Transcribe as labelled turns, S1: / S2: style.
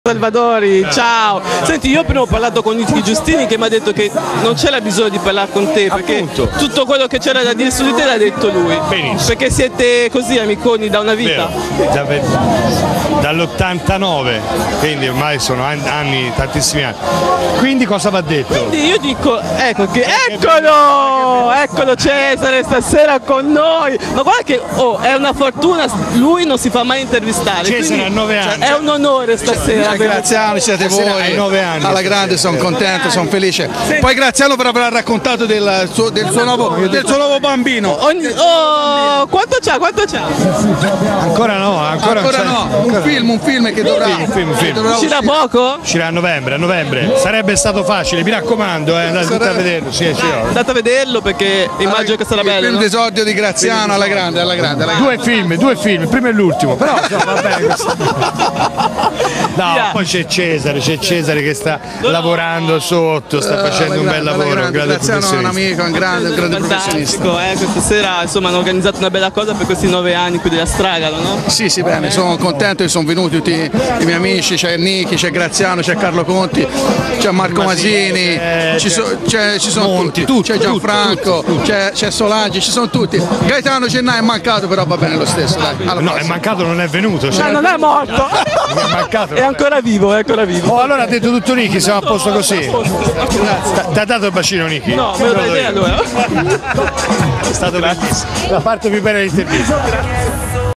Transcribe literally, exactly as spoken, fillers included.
S1: Salvadori, ciao! Senti, io prima ho parlato con Nicky Giustini che mi ha detto che non c'era bisogno di parlare con te perché
S2: Appunto.
S1: tutto quello che c'era da dire su di te l'ha detto lui.
S2: Benissimo.
S1: Perché siete così amiconi da una vita.
S2: Da, dall'ottantanove, quindi ormai sono anni, anni, tantissimi anni. Quindi cosa va detto?
S1: Quindi io dico, ecco che, eccolo! Eccolo Cesare stasera con noi! Ma guarda che oh, è una fortuna, lui non si fa mai intervistare.
S2: Cesare ha nove anni.
S1: È un onore stasera.
S3: Cioè, Graziano, siete voi,
S2: hai nove anni.
S3: alla grande, sono contento, sono felice. Poi Graziano per aver raccontato del suo, del suo, nuovo, del suo nuovo bambino.
S1: Ogni, oh, quanto c'ha? Quanto c'ha?
S2: Ancora no, ancora,
S3: Ancora no, un film, un film che dovrà,
S2: Un film, un film.
S3: che dovrà
S1: Uscirà
S3: uscire.
S1: poco?
S2: uscirà a novembre, a novembre. Sarebbe stato facile, mi raccomando, eh, andate tutti a vederlo. Sì, sì, oh.
S1: Andate a vederlo perché immagino che sarà
S3: Il
S1: bello.
S3: film
S1: No?
S3: d'esordio di Graziano, alla grande, alla grande. Alla grande.
S2: Due film, due film, il primo e l'ultimo, però insomma, va bene questo. No,
S1: Via.
S2: poi c'è Cesare, c'è Cesare che sta lavorando sotto, sta facendo un bel
S3: Alla
S2: lavoro, un
S3: grande.
S2: grande
S3: Graziano è un
S2: professionista.
S3: amico, un grande, un grande professionista.
S1: Fantastico, eh? Questa sera insomma hanno organizzato una bella cosa per questi nove anni qui della Stragalo, no?
S3: Sì, sì, bene, sono contento che sono venuti tutti i miei amici, c'è Nicky, c'è Graziano, c'è Carlo Conti, c'è Marco Masini,
S2: eh,
S3: ci, so- c'è- ci sono
S2: Monti,
S3: tutti,
S2: tutti,
S3: c'è Gianfranco, c'è, c'è Solangi, ci sono tutti. Gaetano Gennai è mancato, però va bene lo stesso, dai. Alla
S2: No, è
S3: prossima.
S2: mancato, non è venuto.
S1: Ma
S2: Cioè,
S1: non è morto!
S2: è mancato.
S1: È ancora vivo, è ancora vivo.
S2: Oh, allora ha detto tutto Nicky, siamo a posto così. Ti ha dato il bacino Nicky?
S1: No, me lo dai te allora.
S2: È stato bellissimo. La parte più bella dell'intervista.